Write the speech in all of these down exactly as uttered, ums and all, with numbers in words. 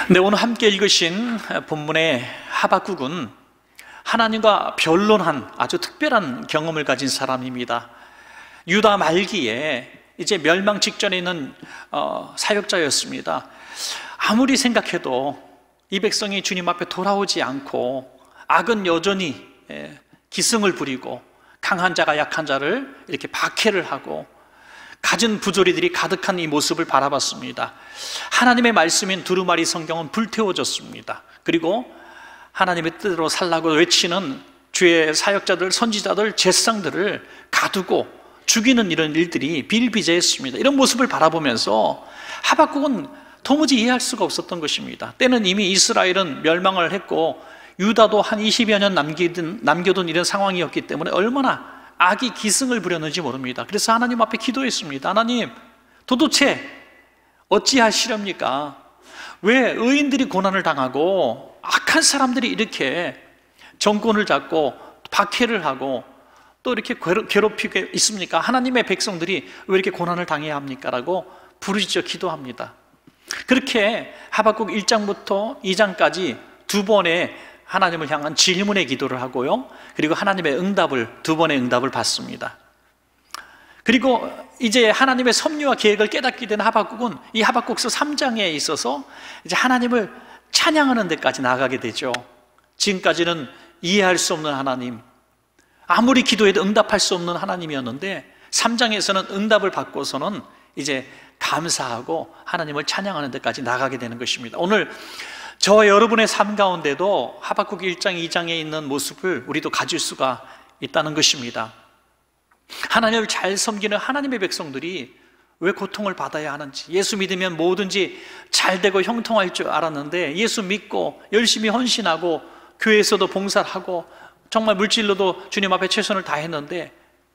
네, 오늘 함께 읽으신 본문의 하박국은 하나님과 변론한 아주 특별한 경험을 가진 사람입니다. 유다 말기에 이제 멸망 직전에 있는 어, 사역자였습니다. 아무리 생각해도 이 백성이 주님 앞에 돌아오지 않고 악은 여전히 예, 기승을 부리고 강한 자가 약한 자를 이렇게 박해를 하고 갖은 부조리들이 가득한 이 모습을 바라봤습니다. 하나님의 말씀인 두루마리 성경은 불태워졌습니다. 그리고 하나님의 뜻으로 살라고 외치는 주의 사역자들, 선지자들, 제사장들을 가두고 죽이는 이런 일들이 비일비재했습니다. 이런 모습을 바라보면서 하박국은 도무지 이해할 수가 없었던 것입니다. 때는 이미 이스라엘은 멸망을 했고 유다도 한 이십여 년 남기든, 남겨둔 이런 상황이었기 때문에 얼마나 악이 기승을 부렸는지 모릅니다. 그래서 하나님 앞에 기도했습니다. 하나님, 도대체 어찌하시렵니까? 왜 의인들이 고난을 당하고 악한 사람들이 이렇게 정권을 잡고 박해를 하고 또 이렇게 괴롭히고 있습니까? 하나님의 백성들이 왜 이렇게 고난을 당해야 합니까? 라고 부르짖어 기도합니다. 그렇게 하박국 일 장부터 이 장까지 두 번의 하나님을 향한 질문의 기도를 하고요, 그리고 하나님의 응답을, 두 번의 응답을 받습니다. 그리고 이제 하나님의 섭리와 계획을 깨닫게 된 하박국은 이 하박국서 삼 장에 있어서 이제 하나님을 찬양하는 데까지 나가게 되죠. 지금까지는 이해할 수 없는 하나님, 아무리 기도해도 응답할 수 없는 하나님이었는데 삼 장에서는 응답을 받고서는 이제 감사하고 하나님을 찬양하는 데까지 나가게 되는 것입니다. 오늘 저와 여러분의 삶 가운데도 하박국 일 장, 이 장에 있는 모습을 우리도 가질 수가 있다는 것입니다. 하나님을 잘 섬기는 하나님의 백성들이 왜 고통을 받아야 하는지, 예수 믿으면 뭐든지 잘 되고 형통할 줄 알았는데 예수 믿고 열심히 헌신하고 교회에서도 봉사를 하고 정말 물질로도 주님 앞에 최선을 다했는데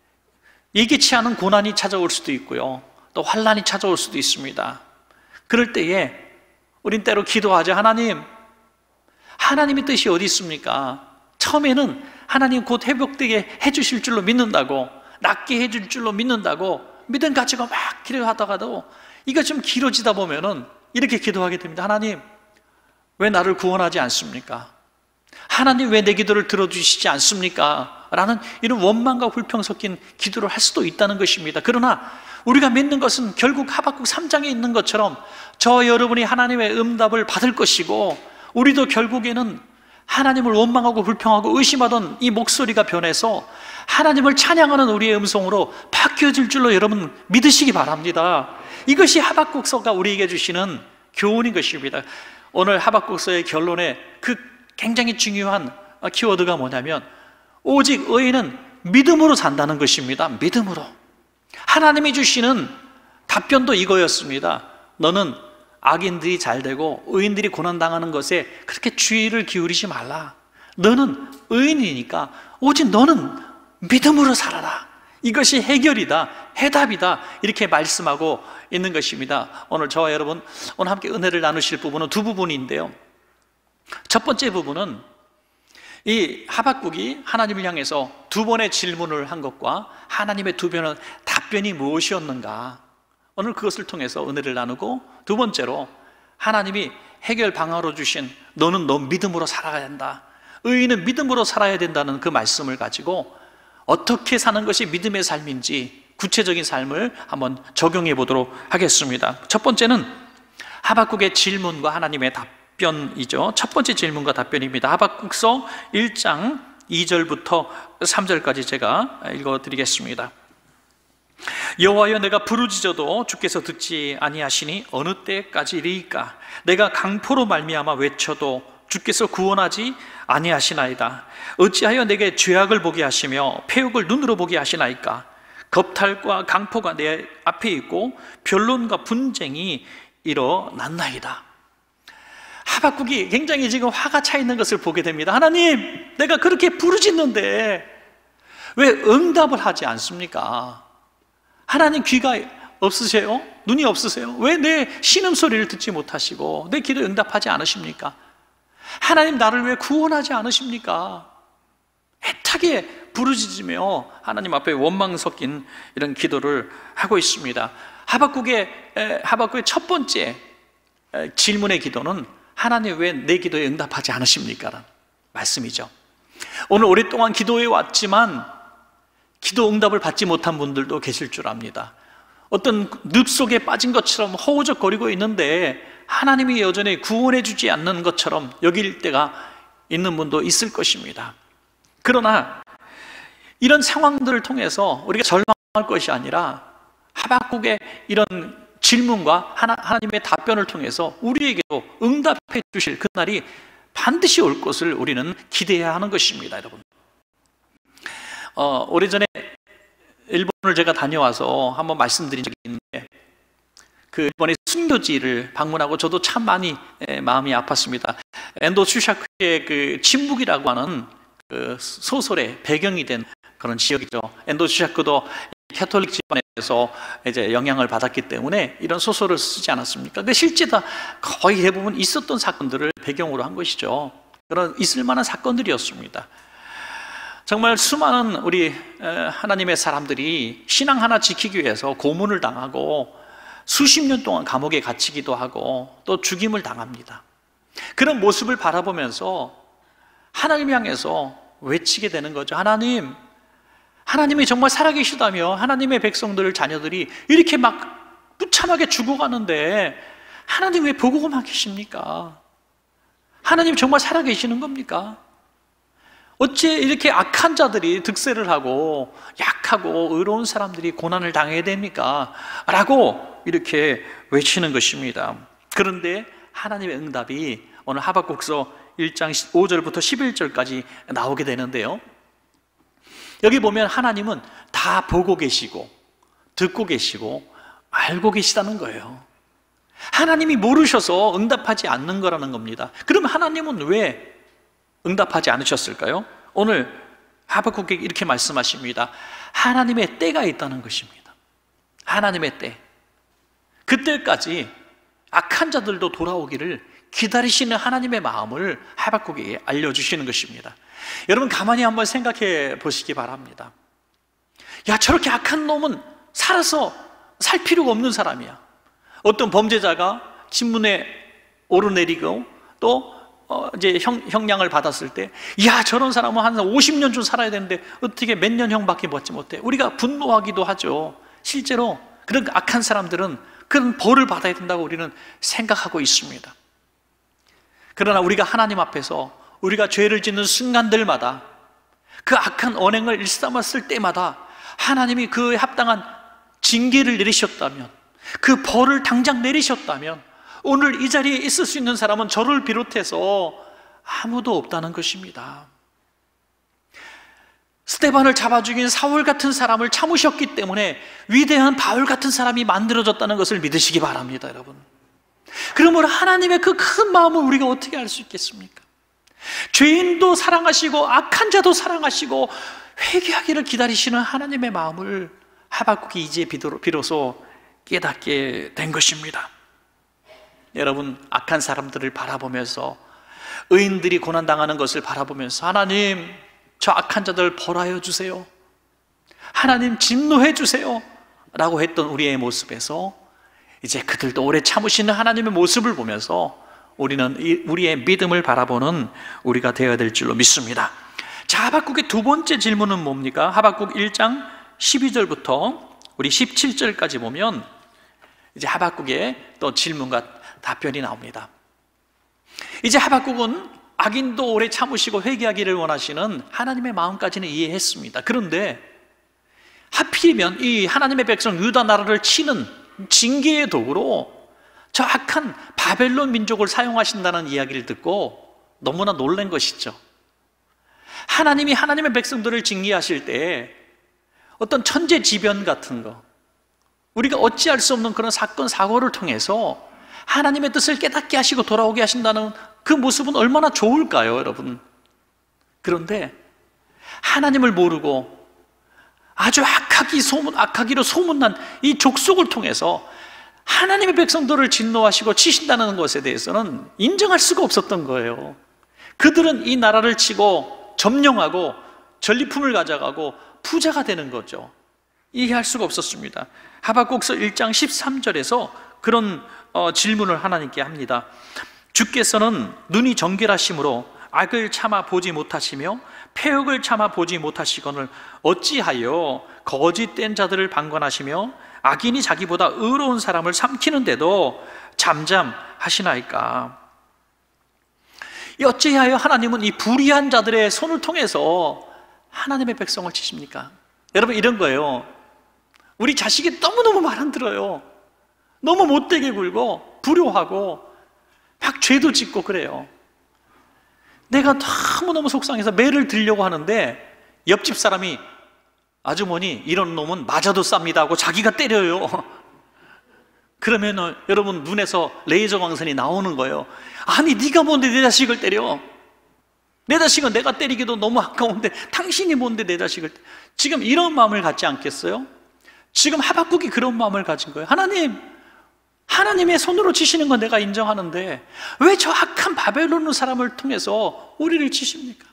예기치 않은 고난이 찾아올 수도 있고요, 또 환난이 찾아올 수도 있습니다. 그럴 때에 우린 때로 기도하죠. 하나님, 하나님의 뜻이 어디 있습니까? 처음에는 하나님 곧 회복되게 해주실 줄로 믿는다고, 낫게 해줄 줄로 믿는다고 믿음 가지고 막 기도하다가도 이거 좀 길어지다 보면은 이렇게 기도하게 됩니다. 하나님, 왜 나를 구원하지 않습니까? 하나님, 왜 내 기도를 들어주시지 않습니까? 라는 이런 원망과 불평 섞인 기도를 할 수도 있다는 것입니다. 그러나 우리가 믿는 것은 결국 하박국 삼 장에 있는 것처럼 저 여러분이 하나님의 응답을 받을 것이고, 우리도 결국에는 하나님을 원망하고 불평하고 의심하던 이 목소리가 변해서 하나님을 찬양하는 우리의 음성으로 바뀌어질 줄로 여러분 믿으시기 바랍니다. 이것이 하박국서가 우리에게 주시는 교훈인 것입니다. 오늘 하박국서의 결론에 그 굉장히 중요한 키워드가 뭐냐면 오직 의인은 믿음으로 산다는 것입니다. 믿음으로. 하나님이 주시는 답변도 이거였습니다. 너는 악인들이 잘 되고 의인들이 고난당하는 것에 그렇게 주의를 기울이지 말라. 너는 의인이니까 오직 너는 믿음으로 살아라. 이것이 해결이다, 해답이다, 이렇게 말씀하고 있는 것입니다. 오늘 저와 여러분 오늘 함께 은혜를 나누실 부분은 두 부분인데요, 첫 번째 부분은 이 하박국이 하나님을 향해서 두 번의 질문을 한 것과 하나님의 두 번의 답변이 무엇이었는가, 오늘 그것을 통해서 은혜를 나누고, 두 번째로 하나님이 해결 방안으로 주신 너는 너 믿음으로 살아야 된다, 의인은 믿음으로 살아야 된다는 그 말씀을 가지고 어떻게 사는 것이 믿음의 삶인지 구체적인 삶을 한번 적용해 보도록 하겠습니다. 첫 번째는 하박국의 질문과 하나님의 답변이죠. 첫 번째 질문과 답변입니다. 하박국서 일 장 이 절부터 삼 절까지 제가 읽어드리겠습니다. 여호와여, 내가 부르짖어도 주께서 듣지 아니하시니 어느 때까지리이까? 내가 강포로 말미암아 외쳐도 주께서 구원하지 아니하시나이다. 어찌하여 내게 죄악을 보게 하시며 패욕을 눈으로 보게 하시나이까? 겁탈과 강포가 내 앞에 있고 변론과 분쟁이 일어났나이다. 하박국이 굉장히 지금 화가 차 있는 것을 보게 됩니다. 하나님, 내가 그렇게 부르짖는데 왜 응답을 하지 않습니까? 하나님, 귀가 없으세요? 눈이 없으세요? 왜 내 신음소리를 듣지 못하시고 내 기도에 응답하지 않으십니까? 하나님, 나를 왜 구원하지 않으십니까? 애타게 부르짖으며 하나님 앞에 원망 섞인 이런 기도를 하고 있습니다. 하박국의, 하박국의 첫 번째 질문의 기도는 하나님 왜 내 기도에 응답하지 않으십니까? 라는 말씀이죠. 오늘 오랫동안 기도해 왔지만 기도 응답을 받지 못한 분들도 계실 줄 압니다. 어떤 늪 속에 빠진 것처럼 허우적거리고 있는데 하나님이 여전히 구원해 주지 않는 것처럼 여길 때가 있는 분도 있을 것입니다. 그러나 이런 상황들을 통해서 우리가 절망할 것이 아니라 하박국의 이런 질문과 하나, 하나님의 답변을 통해서 우리에게도 응답해 주실 그날이 반드시 올 것을 우리는 기대해야 하는 것입니다. 여러분, 어, 오래전에 일본을 제가 다녀와서 한번 말씀드린 적이 있는데, 그 일본의 순교지를 방문하고 저도 참 많이 마음이 아팠습니다. 엔도 슈샤크의 그 침묵이라고 하는 그 소설의 배경이 된 그런 지역이죠. 엔도 슈샤크도 캐톨릭 집안에서 이제 영향을 받았기 때문에 이런 소설을 쓰지 않았습니까? 근데 실제 다 거의 대부분 있었던 사건들을 배경으로 한 것이죠. 그런 있을 만한 사건들이었습니다. 정말 수많은 우리 하나님의 사람들이 신앙 하나 지키기 위해서 고문을 당하고 수십 년 동안 감옥에 갇히기도 하고 또 죽임을 당합니다. 그런 모습을 바라보면서 하나님 향해서 외치게 되는 거죠. 하나님, 하나님이 정말 살아계시다며 하나님의 백성들, 자녀들이 이렇게 막 무참하게 죽어가는데 하나님 왜 보고만 계십니까? 하나님 정말 살아계시는 겁니까? 어째 이렇게 악한 자들이 득세를 하고 약하고 의로운 사람들이 고난을 당해야 됩니까? 라고 이렇게 외치는 것입니다. 그런데 하나님의 응답이 오늘 하박국서 일 장 오 절부터 십일 절까지 나오게 되는데요, 여기 보면 하나님은 다 보고 계시고 듣고 계시고 알고 계시다는 거예요. 하나님이 모르셔서 응답하지 않는 거라는 겁니다. 그럼 하나님은 왜 응답하지 않으셨을까요? 오늘 하박국에 이렇게 말씀하십니다. 하나님의 때가 있다는 것입니다. 하나님의 때, 그때까지 악한 자들도 돌아오기를 기다리시는 하나님의 마음을 하박국에게 알려주시는 것입니다. 여러분, 가만히 한번 생각해 보시기 바랍니다. 야, 저렇게 악한 놈은 살아서 살 필요가 없는 사람이야. 어떤 범죄자가 신문에 오르내리고 또 어 이제 형, 형량을 받았을 때, 야, 저런 사람은 한 오십 년쯤 살아야 되는데 어떻게 몇 년 형밖에 받지 못해? 우리가 분노하기도 하죠. 실제로 그런 악한 사람들은 그런 벌을 받아야 된다고 우리는 생각하고 있습니다. 그러나 우리가 하나님 앞에서 우리가 죄를 짓는 순간들마다, 그 악한 언행을 일삼았을 때마다 하나님이 그에 합당한 징계를 내리셨다면, 그 벌을 당장 내리셨다면 오늘 이 자리에 있을 수 있는 사람은 저를 비롯해서 아무도 없다는 것입니다. 스데반을 잡아 죽인 사울 같은 사람을 참으셨기 때문에 위대한 바울 같은 사람이 만들어졌다는 것을 믿으시기 바랍니다, 여러분. 그러므로 하나님의 그 큰 마음을 우리가 어떻게 알 수 있겠습니까? 죄인도 사랑하시고 악한 자도 사랑하시고 회개하기를 기다리시는 하나님의 마음을 하박국이 이제 비로소 깨닫게 된 것입니다. 여러분, 악한 사람들을 바라보면서, 의인들이 고난당하는 것을 바라보면서 하나님, 저 악한 자들 벌하여 주세요, 하나님 진노해 주세요 라고 했던 우리의 모습에서 이제 그들도 오래 참으시는 하나님의 모습을 보면서 우리는 우리의 믿음을 바라보는 우리가 되어야 될 줄로 믿습니다. 자, 하박국의 두 번째 질문은 뭡니까? 하박국 일 장 십이 절부터 우리 십칠 절까지 보면 이제 하박국의 또 질문과 답변이 나옵니다. 이제 하박국은 악인도 오래 참으시고 회개하기를 원하시는 하나님의 마음까지는 이해했습니다. 그런데 하필이면 이 하나님의 백성 유다 나라를 치는 징계의 도구로 저 악한 바벨론 민족을 사용하신다는 이야기를 듣고 너무나 놀란 것이죠. 하나님이 하나님의 백성들을 징계하실 때 어떤 천재지변 같은 거, 우리가 어찌할 수 없는 그런 사건 사고를 통해서 하나님의 뜻을 깨닫게 하시고 돌아오게 하신다는 그 모습은 얼마나 좋을까요, 여러분? 그런데 하나님을 모르고 아주 악하기 소문, 악하기로 소문난 이 족속을 통해서 하나님의 백성들을 진노하시고 치신다는 것에 대해서는 인정할 수가 없었던 거예요. 그들은 이 나라를 치고 점령하고 전리품을 가져가고 부자가 되는 거죠. 이해할 수가 없었습니다. 하박국서 일 장 십삼 절에서 그런 어, 질문을 하나님께 합니다. 주께서는 눈이 정결하심으로 악을 참아 보지 못하시며 패역을 참아 보지 못하시거늘 어찌하여 거짓된 자들을 방관하시며 악인이 자기보다 의로운 사람을 삼키는데도 잠잠하시나이까? 어찌하여 하나님은 이 불의한 자들의 손을 통해서 하나님의 백성을 치십니까? 여러분, 이런 거예요. 우리 자식이 너무너무 말 안 들어요. 너무 못되게 굴고 불효하고 막 죄도 짓고 그래요. 내가 너무너무 속상해서 매를 들려고 하는데 옆집 사람이 아주머니 이런 놈은 맞아도 쌉니다 하고 자기가 때려요. 그러면 여러분 눈에서 레이저 광선이 나오는 거예요. 아니 네가 뭔데 내 자식을 때려? 내 자식은 내가 때리기도 너무 아까운데 당신이 뭔데 내 자식을 때려? 지금 이런 마음을 갖지 않겠어요? 지금 하박국이 그런 마음을 가진 거예요. 하나님, 하나님의 손으로 치시는 건 내가 인정하는데 왜 저 악한 바벨론 사람을 통해서 우리를 치십니까?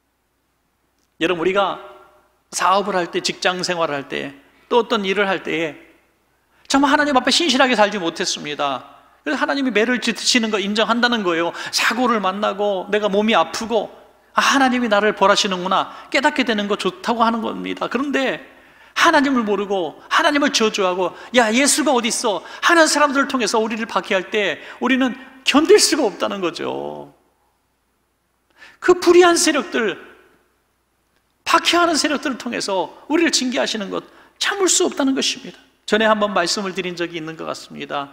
여러분, 우리가 사업을 할 때, 직장 생활을 할 때, 또 어떤 일을 할 때에 정말 하나님 앞에 신실하게 살지 못했습니다. 그래서 하나님이 매를 지시는 거 인정한다는 거예요. 사고를 만나고 내가 몸이 아프고 아, 하나님이 나를 벌하시는구나 깨닫게 되는 거 좋다고 하는 겁니다. 그런데 하나님을 모르고 하나님을 저주하고 야 예수가 어디 있어 하는 사람들을 통해서 우리를 박해할 때 우리는 견딜 수가 없다는 거죠. 그 불의한 세력들, 박해하는 세력들을 통해서 우리를 징계하시는 것 참을 수 없다는 것입니다. 전에 한번 말씀을 드린 적이 있는 것 같습니다.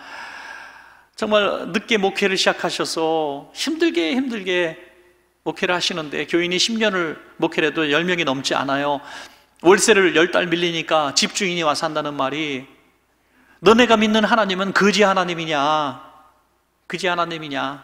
정말 늦게 목회를 시작하셔서 힘들게 힘들게 목회를 하시는데 교인이 십 년을 목회를 해도 열 명이 넘지 않아요. 월세를 열 달 밀리니까 집주인이 와서 한다는 말이 너네가 믿는 하나님은 거지 하나님이냐? 거지 하나님이냐?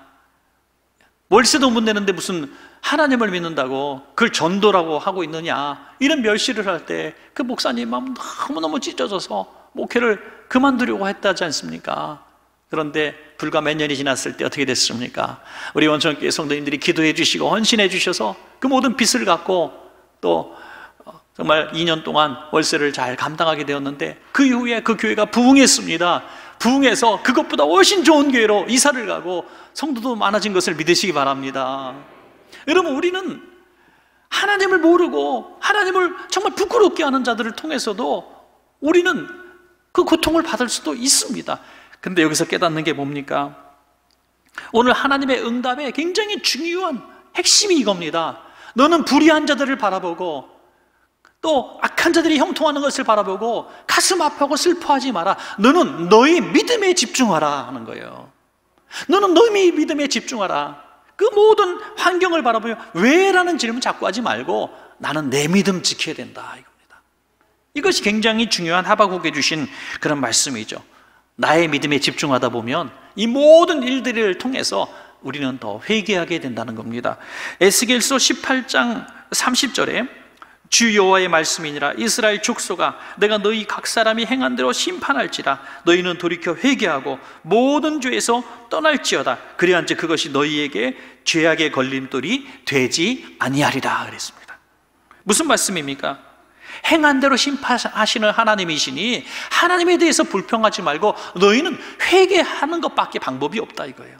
월세도 못 내는데 무슨 하나님을 믿는다고 그걸 전도라고 하고 있느냐? 이런 멸시를 할 때 그 목사님 마음 너무너무 찢어져서 목회를 그만두려고 했다지 않습니까? 그런데 불과 몇 년이 지났을 때 어떻게 됐습니까? 우리 원천교회 성도님들이 기도해 주시고 헌신해 주셔서 그 모든 빚을 갚고 또 정말 이 년 동안 월세를 잘 감당하게 되었는데 그 이후에 그 교회가 부흥했습니다. 부흥해서 그것보다 훨씬 좋은 교회로 이사를 가고 성도도 많아진 것을 믿으시기 바랍니다. 여러분, 우리는 하나님을 모르고 하나님을 정말 부끄럽게 하는 자들을 통해서도 우리는 그 고통을 받을 수도 있습니다. 근데 여기서 깨닫는 게 뭡니까? 오늘 하나님의 응답에 굉장히 중요한 핵심이 이겁니다. 너는 불의한 자들을 바라보고 또 악한 자들이 형통하는 것을 바라보고 가슴 아파하고 슬퍼하지 마라. 너는 너의 믿음에 집중하라 하는 거예요. 너는 너의 믿음에 집중하라. 그 모든 환경을 바라보며 왜? 라는 질문 자꾸 하지 말고 나는 내 믿음 지켜야 된다 이겁니다. 이것이 굉장히 중요한 하박국에 주신 그런 말씀이죠. 나의 믿음에 집중하다 보면 이 모든 일들을 통해서 우리는 더 회개하게 된다는 겁니다. 에스겔서 십팔 장 삼십 절에 주 여호와의 말씀이니라 이스라엘 족속아 내가 너희 각 사람이 행한 대로 심판할지라 너희는 돌이켜 회개하고 모든 죄에서 떠날지어다 그리한즉 그것이 너희에게 죄악의 걸림돌이 되지 아니하리라 그랬습니다. 무슨 말씀입니까? 행한 대로 심판하시는 하나님이시니 하나님에 대해서 불평하지 말고 너희는 회개하는 것밖에 방법이 없다 이거예요.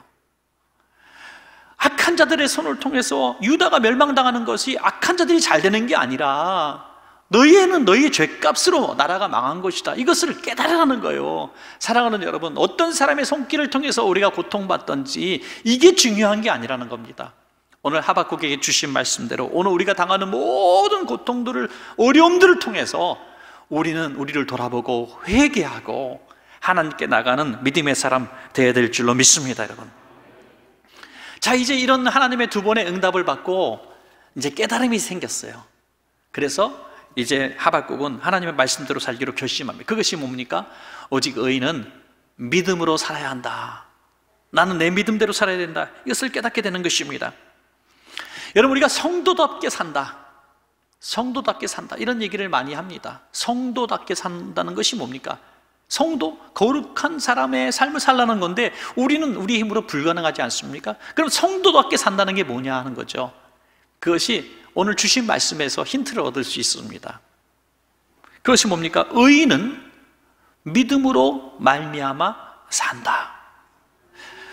악한 자들의 손을 통해서 유다가 멸망당하는 것이 악한 자들이 잘 되는 게 아니라 너희에는 너희의 죄값으로 나라가 망한 것이다. 이것을 깨달으라는 거예요. 사랑하는 여러분, 어떤 사람의 손길을 통해서 우리가 고통받던지 이게 중요한 게 아니라는 겁니다. 오늘 하박국에게 주신 말씀대로 오늘 우리가 당하는 모든 고통들을 어려움들을 통해서 우리는 우리를 돌아보고 회개하고 하나님께 나가는 믿음의 사람 되어야 될 줄로 믿습니다. 여러분, 자 이제 이런 하나님의 두 번의 응답을 받고 이제 깨달음이 생겼어요. 그래서 이제 하박국은 하나님의 말씀대로 살기로 결심합니다. 그것이 뭡니까? 오직 의인은 믿음으로 살아야 한다. 나는 내 믿음대로 살아야 된다. 이것을 깨닫게 되는 것입니다. 여러분, 우리가 성도답게 산다, 성도답게 산다 이런 얘기를 많이 합니다. 성도답게 산다는 것이 뭡니까? 성도, 거룩한 사람의 삶을 살라는 건데 우리는 우리 힘으로 불가능하지 않습니까? 그럼 성도답게 산다는 게 뭐냐 하는 거죠. 그것이 오늘 주신 말씀에서 힌트를 얻을 수 있습니다. 그것이 뭡니까? 의인은 믿음으로 말미암아 산다.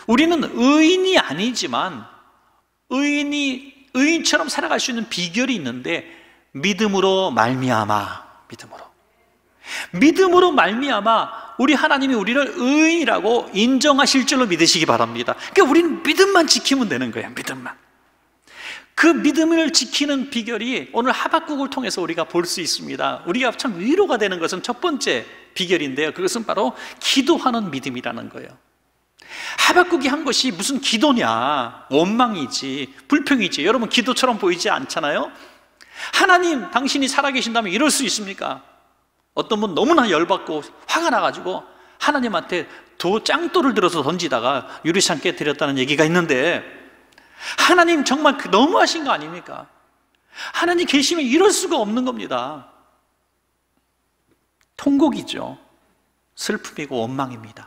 우리는 의인이 아니지만 의인이 의인처럼 살아갈 수 있는 비결이 있는데 믿음으로 말미암아 믿음으로 믿음으로 말미암아 우리 하나님이 우리를 의인이라고 인정하실 줄로 믿으시기 바랍니다. 그러니까 우리는 믿음만 지키면 되는 거예요. 믿음만. 그 믿음을 지키는 비결이 오늘 하박국을 통해서 우리가 볼 수 있습니다. 우리가 참 위로가 되는 것은 첫 번째 비결인데요, 그것은 바로 기도하는 믿음이라는 거예요. 하박국이 한 것이 무슨 기도냐, 원망이지 불평이지 여러분 기도처럼 보이지 않잖아요. 하나님 당신이 살아계신다면 이럴 수 있습니까? 어떤 분 너무나 열받고 화가 나가지고 하나님한테 도 짱돌을 들어서 던지다가 유리창 깨뜨렸다는 얘기가 있는데, 하나님 정말 너무하신 거 아닙니까? 하나님 계시면 이럴 수가 없는 겁니다. 통곡이죠. 슬픔이고 원망입니다.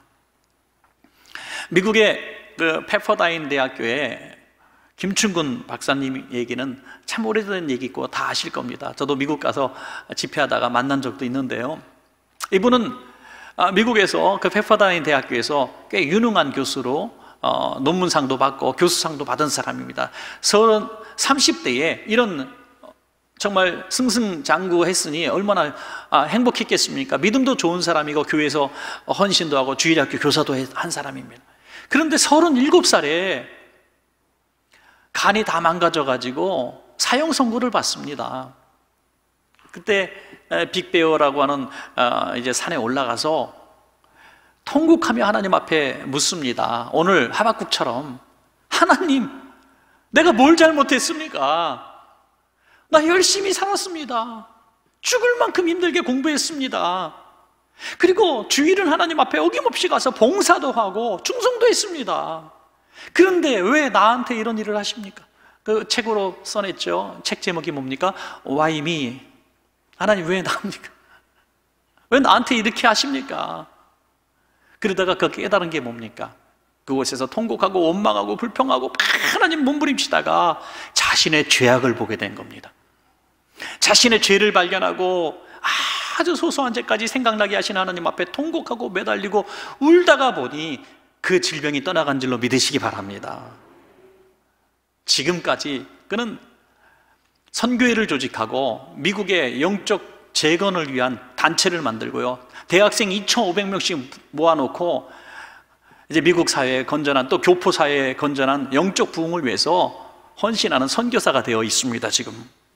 미국의 그 페퍼다인 대학교에 김춘근 박사님 얘기는 참 오래된 얘기고 다 아실 겁니다. 저도 미국 가서 집회하다가 만난 적도 있는데요, 이분은 미국에서 그 페퍼다인 대학교에서 꽤 유능한 교수로 어, 논문상도 받고 교수상도 받은 사람입니다. 서른 삼십 대에 이런 정말 승승장구했으니 얼마나 아, 행복했겠습니까? 믿음도 좋은 사람이고 교회에서 헌신도 하고 주일학교 교사도 한 사람입니다. 그런데 서른일곱 살에 간이 다 망가져가지고 사형 선고를 받습니다. 그때 빅베어라고 하는 이제 산에 올라가서 통곡하며 하나님 앞에 묻습니다. 오늘 하박국처럼, 하나님 내가 뭘 잘못했습니까? 나 열심히 살았습니다. 죽을 만큼 힘들게 공부했습니다. 그리고 주일은 하나님 앞에 어김없이 가서 봉사도 하고 충성도 했습니다. 그런데 왜 나한테 이런 일을 하십니까? 그 책으로 써냈죠. 책 제목이 뭡니까? Why me? 하나님 왜 나입니까? 왜 나한테 이렇게 하십니까? 그러다가 그 깨달은 게 뭡니까? 그곳에서 통곡하고 원망하고 불평하고 하나님 몸부림치다가 자신의 죄악을 보게 된 겁니다. 자신의 죄를 발견하고 아주 소소한 죄까지 생각나게 하신 하나님 앞에 통곡하고 매달리고 울다가 보니 그 질병이 떠나간 줄로 믿으시기 바랍니다. 지금까지 그는 선교회를 조직하고 미국의 영적 재건을 위한 단체를 만들고요, 대학생 이천오백 명씩 모아놓고 이제 미국 사회에 건전한, 또 교포 사회에 건전한 영적 부흥을 위해서 헌신하는 선교사가 되어 있습니다. 지금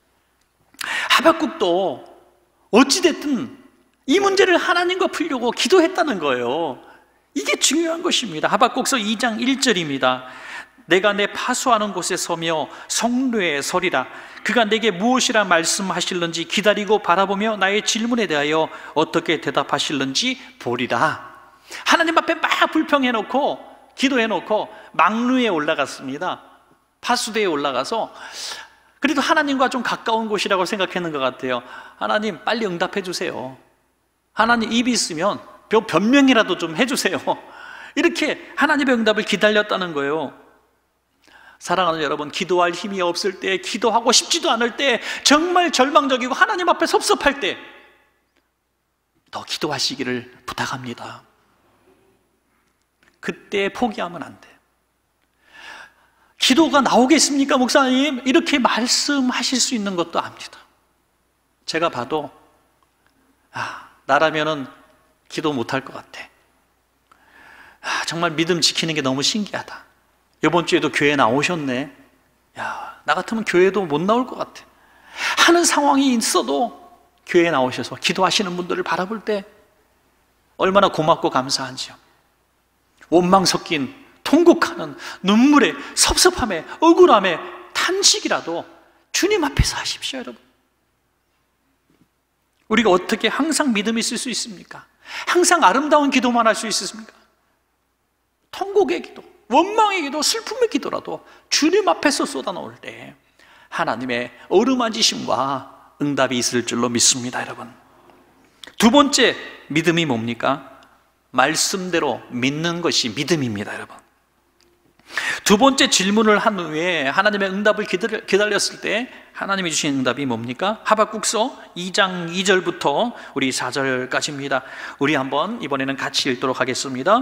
하박국도 어찌됐든 이 문제를 하나님과 풀려고 기도했다는 거예요. 이게 중요한 것입니다. 하박국서 이 장 일 절입니다. 내가 내 파수하는 곳에 서며 성루에 서리라. 그가 내게 무엇이라 말씀하실는지 기다리고 바라보며 나의 질문에 대하여 어떻게 대답하실는지 보리라. 하나님 앞에 막 불평해놓고 기도해놓고 망루에 올라갔습니다. 파수대에 올라가서 그래도 하나님과 좀 가까운 곳이라고 생각했는 것 같아요. 하나님 빨리 응답해 주세요. 하나님 입이 있으면 변명이라도 좀 해주세요. 이렇게 하나님의 응답을 기다렸다는 거예요. 사랑하는 여러분, 기도할 힘이 없을 때, 기도하고 싶지도 않을 때, 정말 절망적이고 하나님 앞에 섭섭할 때 더 기도하시기를 부탁합니다. 그때 포기하면 안 돼요. 기도가 나오겠습니까 목사님? 이렇게 말씀하실 수 있는 것도 압니다. 제가 봐도 아, 나라면은 기도 못할 것 같아. 아, 정말 믿음 지키는 게 너무 신기하다. 이번 주에도 교회 나오셨네. 야, 나 같으면 교회도 못 나올 것 같아 하는 상황이 있어도 교회에 나오셔서 기도하시는 분들을 바라볼 때 얼마나 고맙고 감사한지요. 원망 섞인 통곡하는 눈물에 섭섭함에 억울함에 탄식이라도 주님 앞에서 하십시오. 여러분, 우리가 어떻게 항상 믿음이 있을 수 있습니까? 항상 아름다운 기도만 할 수 있습니까? 통곡의 기도, 원망의 기도, 슬픔의 기도라도 주님 앞에서 쏟아놓을 때 하나님의 어루만지심과 응답이 있을 줄로 믿습니다. 여러분, 두 번째 믿음이 뭡니까? 말씀대로 믿는 것이 믿음입니다. 여러분, 두 번째 질문을 한 후에 하나님의 응답을 기다렸을 때 하나님이 주신 응답이 뭡니까? 하박국서 이 장 이 절부터 우리 사 절까지입니다. 우리 한번 이번에는 같이 읽도록 하겠습니다.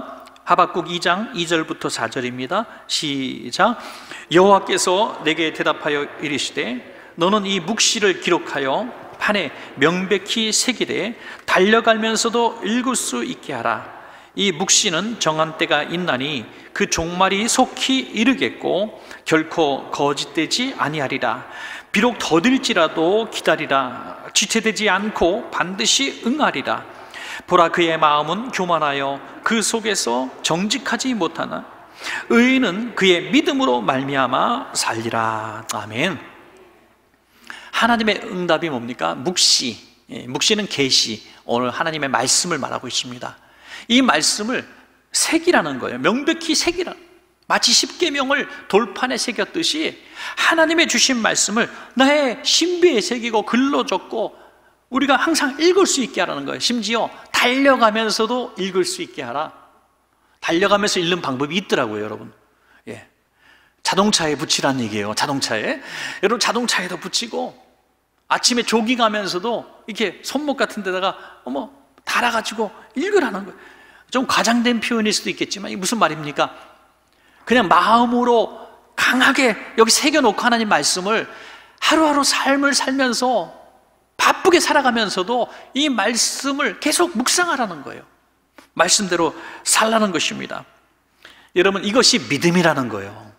하박국 이 장 이 절부터 사 절입니다. 시작. 여호와께서 내게 대답하여 이르시되 너는 이 묵시를 기록하여 판에 명백히 새기되 달려가면서도 읽을 수 있게 하라. 이 묵시는 정한 때가 있나니 그 종말이 속히 이르겠고 결코 거짓되지 아니하리라. 비록 더딜지라도 기다리라. 지체되지 않고 반드시 응하리라. 보라, 그의 마음은 교만하여 그 속에서 정직하지 못하나 의인은 그의 믿음으로 말미암아 살리라. 아멘. 하나님의 응답이 뭡니까? 묵시. 예, 묵시는 계시. 오늘 하나님의 말씀을 말하고 있습니다. 이 말씀을 새기라는 거예요. 명백히 새기라. 마치 십계명을 돌판에 새겼듯이 하나님의 주신 말씀을 나의 신비에 새기고 글로 적고 우리가 항상 읽을 수 있게 하라는 거예요. 심지어 달려가면서도 읽을 수 있게 하라. 달려가면서 읽는 방법이 있더라고요, 여러분. 예. 자동차에 붙이라는 얘기예요. 자동차에. 여러분, 자동차에도 붙이고 아침에 조깅하면서도 이렇게 손목 같은 데다가 어머 달아가지고 읽으라는 거예요. 좀 과장된 표현일 수도 있겠지만 이게 무슨 말입니까? 그냥 마음으로 강하게 여기 새겨놓고 하나님 말씀을 하루하루 삶을 살면서 바쁘게 살아가면서도 이 말씀을 계속 묵상하라는 거예요. 말씀대로 살라는 것입니다. 여러분, 이것이 믿음이라는 거예요.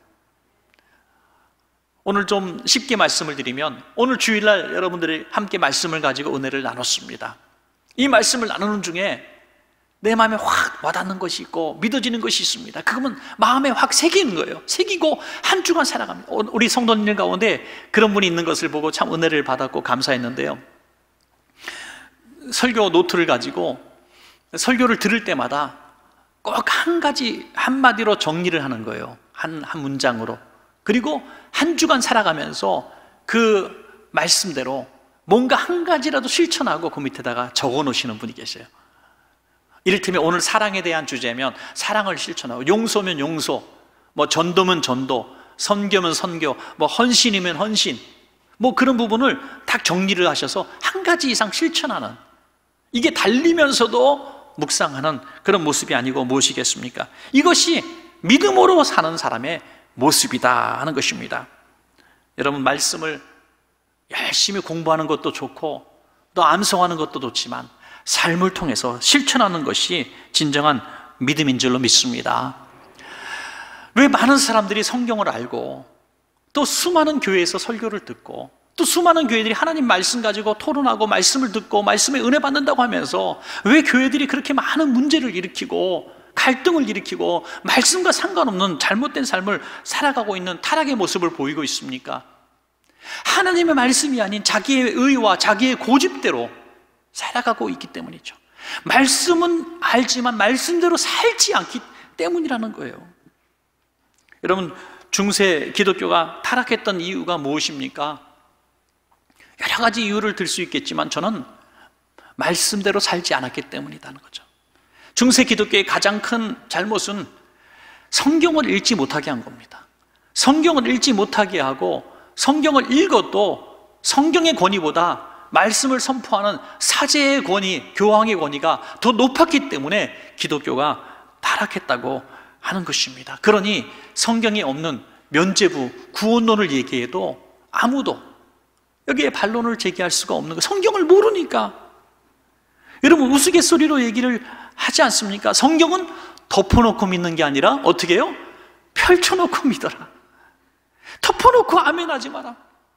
오늘 좀 쉽게 말씀을 드리면, 오늘 주일날 여러분들이 함께 말씀을 가지고 은혜를 나눴습니다. 이 말씀을 나누는 중에 내 마음에 확 와닿는 것이 있고 믿어지는 것이 있습니다. 그러면 마음에 확 새기는 거예요. 새기고 한 주간 살아갑니다. 우리 성도님들 가운데 그런 분이 있는 것을 보고 참 은혜를 받았고 감사했는데요, 설교 노트를 가지고 설교를 들을 때마다 꼭 한 가지 한마디로 정리를 하는 거예요. 한, 한 문장으로. 그리고 한 주간 살아가면서 그 말씀대로 뭔가 한 가지라도 실천하고 그 밑에다가 적어 놓으시는 분이 계세요. 이를테면 오늘 사랑에 대한 주제면 사랑을 실천하고, 용서면 용서, 뭐 전도면 전도, 선교면 선교, 뭐 헌신이면 헌신, 뭐 그런 부분을 딱 정리를 하셔서 한 가지 이상 실천하는, 이게 달리면서도 묵상하는 그런 모습이 아니고 무엇이겠습니까? 이것이 믿음으로 사는 사람의 모습이다 하는 것입니다. 여러분, 말씀을 열심히 공부하는 것도 좋고 또 암송하는 것도 좋지만 삶을 통해서 실천하는 것이 진정한 믿음인 줄로 믿습니다. 왜 많은 사람들이 성경을 알고 또 수많은 교회에서 설교를 듣고 또 수많은 교회들이 하나님 말씀 가지고 토론하고 말씀을 듣고 말씀에 은혜 받는다고 하면서 왜 교회들이 그렇게 많은 문제를 일으키고 갈등을 일으키고 말씀과 상관없는 잘못된 삶을 살아가고 있는 타락의 모습을 보이고 있습니까? 하나님의 말씀이 아닌 자기의 의와 자기의 고집대로 살아가고 있기 때문이죠. 말씀은 알지만 말씀대로 살지 않기 때문이라는 거예요. 여러분, 중세 기독교가 타락했던 이유가 무엇입니까? 여러 가지 이유를 들 수 있겠지만 저는 말씀대로 살지 않았기 때문이라는 거죠. 중세 기독교의 가장 큰 잘못은 성경을 읽지 못하게 한 겁니다. 성경을 읽지 못하게 하고 성경을 읽어도 성경의 권위보다 말씀을 선포하는 사제의 권위, 교황의 권위가 더 높았기 때문에 기독교가 타락했다고 하는 것입니다. 그러니 성경이 없는 면죄부, 구원론을 얘기해도 아무도 여기에 반론을 제기할 수가 없는 거예요. 성경을 모르니까. 여러분, 우스갯소리로 얘기를 하지 않습니까? 성경은 덮어놓고 믿는 게 아니라 어떻게 해요? 펼쳐놓고 믿어라. 덮어놓고 아멘하지 마라.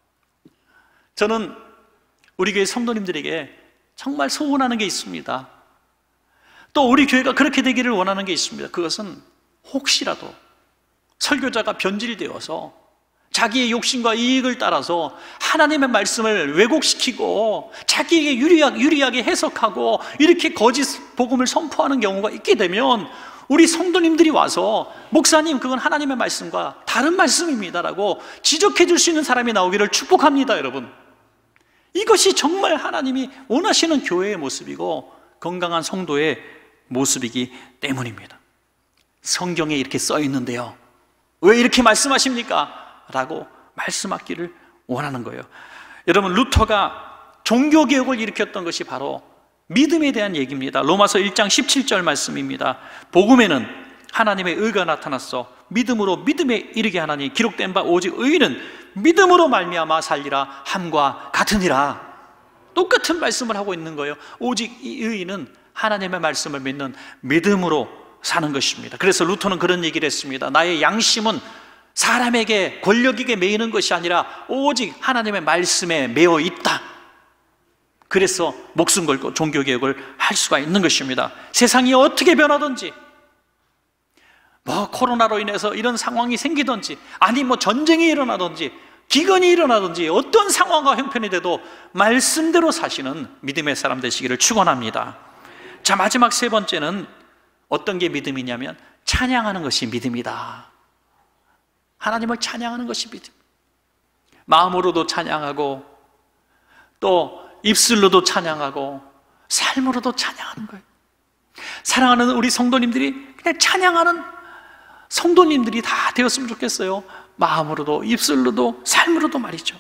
저는 우리 교회 성도님들에게 정말 소원하는 게 있습니다. 또 우리 교회가 그렇게 되기를 원하는 게 있습니다. 그것은 혹시라도 설교자가 변질되어서 자기의 욕심과 이익을 따라서 하나님의 말씀을 왜곡시키고 자기에게 유리하게, 유리하게 해석하고 이렇게 거짓 복음을 선포하는 경우가 있게 되면 우리 성도님들이 와서 목사님, 그건 하나님의 말씀과 다른 말씀입니다라고 지적해 줄 수 있는 사람이 나오기를 축복합니다. 여러분, 이것이 정말 하나님이 원하시는 교회의 모습이고 건강한 성도의 모습이기 때문입니다. 성경에 이렇게 써 있는데요, 왜 이렇게 말씀하십니까? 라고 말씀하기를 원하는 거예요. 여러분, 루터가 종교개혁을 일으켰던 것이 바로 믿음에 대한 얘기입니다. 로마서 일 장 십칠 절 말씀입니다. 복음에는 하나님의 의가 나타났어 믿음으로 믿음에 이르게 하나니 기록된 바 오직 의인은 믿음으로 말미암아 살리라 함과 같으니라. 똑같은 말씀을 하고 있는 거예요. 오직 이 의인은 하나님의 말씀을 믿는 믿음으로 사는 것입니다. 그래서 루터는 그런 얘기를 했습니다. 나의 양심은 사람에게 권력에게 매이는 것이 아니라 오직 하나님의 말씀에 매어 있다. 그래서 목숨 걸고 종교개혁을 할 수가 있는 것입니다. 세상이 어떻게 변하든지, 뭐 코로나로 인해서 이런 상황이 생기든지, 아니 뭐 전쟁이 일어나든지 기근이 일어나든지 어떤 상황과 형편이 돼도 말씀대로 사시는 믿음의 사람 되시기를 축원합니다. 자, 마지막 세 번째는 어떤 게 믿음이냐면 찬양하는 것이 믿음이다. 하나님을 찬양하는 것이 믿음. 마음으로도 찬양하고 또 입술로도 찬양하고 삶으로도 찬양하는 거예요. 사랑하는 우리 성도님들이 그냥 찬양하는 성도님들이 다 되었으면 좋겠어요. 마음으로도 입술로도 삶으로도 말이죠.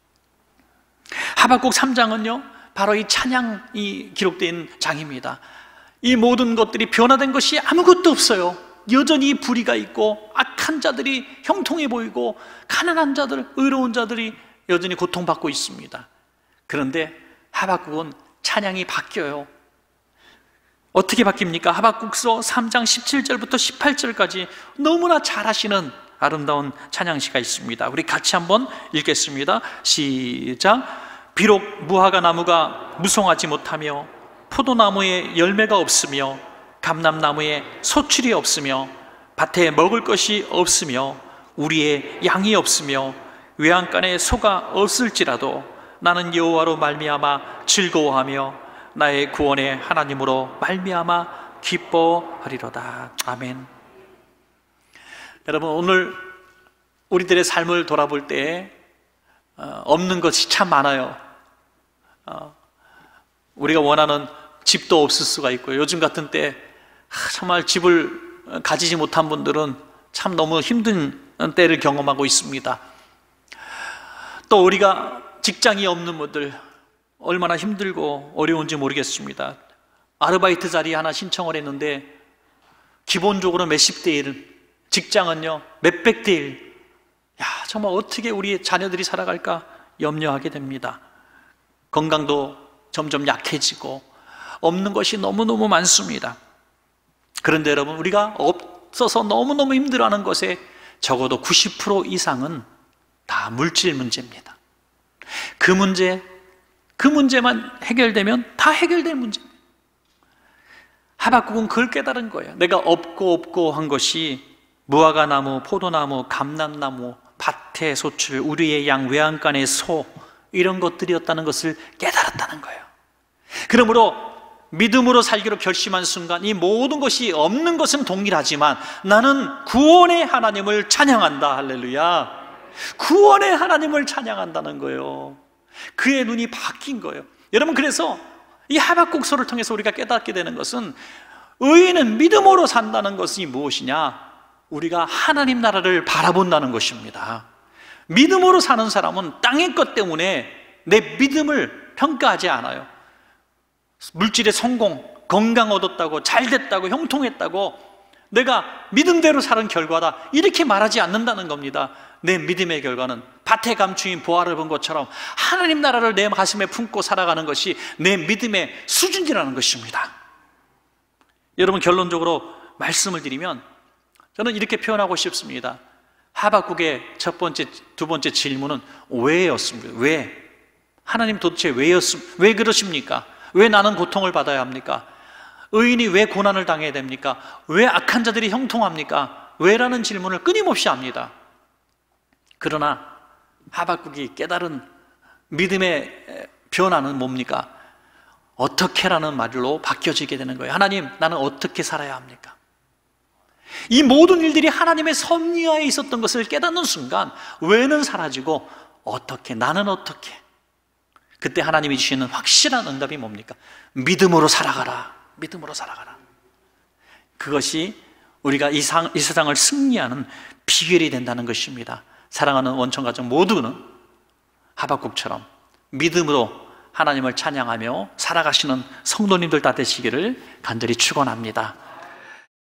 하박국 삼 장은요 바로 이 찬양이 기록된 장입니다. 이 모든 것들이 변화된 것이 아무것도 없어요. 여전히 불의가 있고 악한 자들이 형통해 보이고 가난한 자들, 의로운 자들이 여전히 고통받고 있습니다. 그런데 하박국은 찬양이 바뀌어요. 어떻게 바뀝니까? 하박국서 삼 장 십칠 절부터 십팔 절까지 너무나 잘하시는 아름다운 찬양시가 있습니다. 우리 같이 한번 읽겠습니다. 시작. 비록 무화과 나무가 무성하지 못하며 포도나무에 열매가 없으며 감람나무에 소출이 없으며 밭에 먹을 것이 없으며 우리의 양이 없으며 외양간에 소가 없을지라도 나는 여호와로 말미암아 즐거워하며 나의 구원의 하나님으로 말미암아 기뻐하리로다. 아멘. 여러분, 오늘 우리들의 삶을 돌아볼 때 없는 것이 참 많아요. 우리가 원하는 집도 없을 수가 있고요. 요즘 같은 때 정말 집을 가지지 못한 분들은 참 너무 힘든 때를 경험하고 있습니다. 또 우리가 직장이 없는 분들 얼마나 힘들고 어려운지 모르겠습니다. 아르바이트 자리 하나 신청을 했는데 기본적으로 몇십 대 일, 직장은요 몇백 대 일. 야, 정말 어떻게 우리 자녀들이 살아갈까 염려하게 됩니다. 건강도 점점 약해지고 없는 것이 너무너무 많습니다. 그런데 여러분, 우리가 없어서 너무너무 힘들어하는 것에 적어도 구십 퍼센트 이상은 다 물질 문제입니다. 그 문제, 그 문제만 해결되면 다 해결될 문제입니다. 하박국은 그걸 깨달은 거예요. 내가 없고 없고 한 것이 무화과 나무, 포도나무, 감람나무, 밭의 소출, 우리의 양, 외양간의 소, 이런 것들이었다는 것을 깨달았다는 거예요. 그러므로 믿음으로 살기로 결심한 순간 이 모든 것이 없는 것은 동일하지만 나는 구원의 하나님을 찬양한다. 할렐루야. 구원의 하나님을 찬양한다는 거예요. 그의 눈이 바뀐 거예요. 여러분, 그래서 이 하박국서를 통해서 우리가 깨닫게 되는 것은 의인은 믿음으로 산다는 것이 무엇이냐? 우리가 하나님 나라를 바라본다는 것입니다. 믿음으로 사는 사람은 땅의 것 때문에 내 믿음을 평가하지 않아요. 물질의 성공, 건강 얻었다고, 잘 됐다고, 형통했다고, 내가 믿음대로 사는 결과다, 이렇게 말하지 않는다는 겁니다. 내 믿음의 결과는 밭에 감추인 보화를 본 것처럼 하나님 나라를 내 가슴에 품고 살아가는 것이 내 믿음의 수준이라는 것입니다. 여러분, 결론적으로 말씀을 드리면 저는 이렇게 표현하고 싶습니다. 하박국의 첫 번째, 두 번째 질문은 왜였습니다. 왜? 하나님 도대체 왜였습, 왜 그러십니까? 왜 나는 고통을 받아야 합니까? 의인이 왜 고난을 당해야 됩니까? 왜 악한 자들이 형통합니까? 왜라는 질문을 끊임없이 합니다. 그러나 하박국이 깨달은 믿음의 변화는 뭡니까? 어떻게라는 말로 바뀌어지게 되는 거예요. 하나님, 나는 어떻게 살아야 합니까? 이 모든 일들이 하나님의 섭리하에 있었던 것을 깨닫는 순간 왜는 사라지고 어떻게, 나는 어떻게? 그때 하나님이 주시는 확실한 응답이 뭡니까? 믿음으로 살아가라. 믿음으로 살아가라. 그것이 우리가 이, 상, 이 세상을 승리하는 비결이 된다는 것입니다. 사랑하는 원천가족 모두는 하박국처럼 믿음으로 하나님을 찬양하며 살아가시는 성도님들 다 되시기를 간절히 축원합니다.